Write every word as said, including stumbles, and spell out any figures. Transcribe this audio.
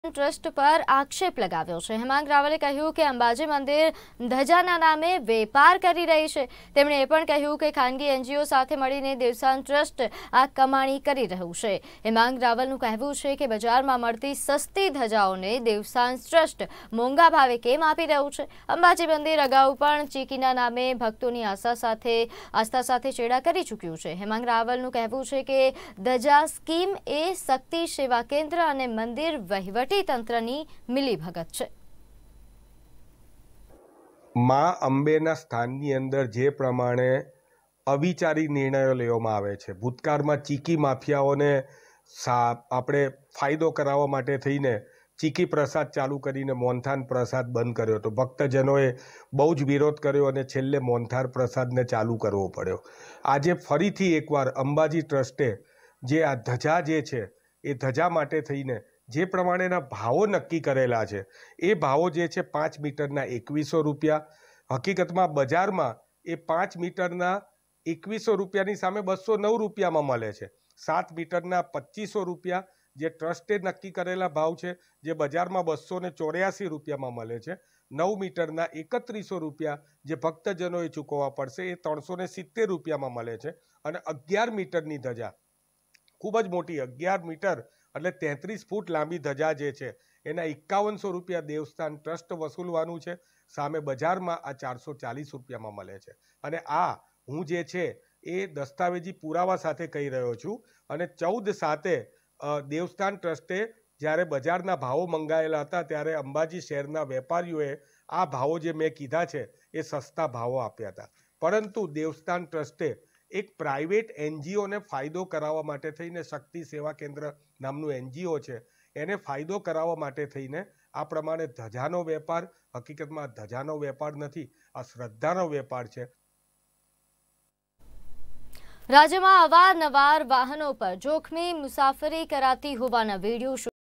Trust પર આક્ષેપ લગાવ્યો છે। હેમાંગ રાવલે કહ્યું કે અંબાજી મંદિર ધજાના નામે વેપાર કરી રહી છે। તેમણે એ પણ કહ્યું કે ખાનગી એનજીઓ સાથે મળીને દેવસ્થાન ટ્રસ્ટ આ કમાણી કરી રહ્યું છે। હેમાંગ રાવલનું કહેવું છે કે બજારમાં મળતી સસ્તી ધજાઓને દેવસ્થાન ટ્રસ્ટ મોંઘા ભાવે કેમ આપી રહ્યું છે। અંબાજી મંદિર અગાઉ પણ ચીકીના નામે ભક્તોની આસ્થા સાથે આસ્થા સાથે ચેડા કરી ચૂક્યું છે। હેમાંગ રાવલનું કહેવું છે કે ધજા સ્કીમ એ શક્તિ સેવા કેન્દ્ર અને મંદિર વહીવટ તંત્રની મિલીભગત છે। માં અંબેના સ્થાનની અંદર જે પ્રમાણે અવિચારી નિર્ણયો લેવામાં આવે છે, ભૂતકાળમાં ચીકી માફિયાઓને આપણે ફાયદો કરાવવા માટે થઈને ચીકી પ્રસાદ ચાલુ કરીને મોહનથાળ પ્રસાદ બંધ કર્યો હતો। ભક્તજનોએ બહુ જ વિરોધ કર્યો અને છેલ્લે મોહનથાળ પ્રસાદને ચાલુ કરવો પડ્યો। આજે ફરીથી એકવાર અંબાજી ટ્રસ્ટે જે આ ધજા જે છે એ ધજા માટે થઈને જે પ્રમાણેના ભાવો નક્કી કરેલા છે એ ભાવો જે છે પાંચ મીટરના એકવીસો રૂપિયા, હકીકતમાં બજારમાં એ પાંચ મીટરના એકવીસો રૂપિયાની સામે બસો નવ રૂપિયામાં મળે છે। સાત મીટરના પચીસો રૂપિયા જે ટ્રસ્ટે નક્કી કરેલા ભાવ છે, જે બજારમાં બસો ને ચોર્યાસી રૂપિયામાં મળે છે। નવ મીટરના એકત્રીસો રૂપિયા જે ભક્તજનોએ ચૂકવવા પડશે એ ત્રણસો ને સિત્તેર રૂપિયામાં મળે છે। અને અગિયાર મીટરની ધજા, ખૂબ જ મોટી અગિયાર મીટર એટલે તેત્રીસ ફૂટ લાંબી ધજા જે છે એના એકાવનસો રૂપિયા દેવસ્થાન ટ્રસ્ટ વસૂલવાનું છે, સામે બજારમાં આ ચારસો ચાલીસ રૂપિયામાં મળે છે। અને આ હું જે છે એ દસ્તાવેજી પુરાવા સાથે કહી રહ્યો છું। અને ચૌદ સાતે દેવસ્થાન ટ્રસ્ટે જ્યારે બજારના ભાવો મંગાયેલા હતા ત્યારે અંબાજી શહેરના વેપારીઓએ આ ભાવો જે મેં કીધા છે એ સસ્તા ભાવો આપ્યા હતા, પરંતુ દેવસ્થાન ટ્રસ્ટે એક પ્રાઇવેટ એનજીઓને ફાયદો કરાવવા માટે થઈને શક્તિ સેવા કેન્દ્ર નામનું એનજીઓ છે એને ફાયદો કરાવવા માટે થઈને આ પ્રમાણે ધજાનો વેપાર, હકીકતમાં ધજાનો વેપાર નથી, આ શ્રદ્ધાનો વેપાર છે। રાજ્યમાં અવારનવાર વાહનો પર જોખમી મુસાફરી કરાતી હોવાના વિડીયો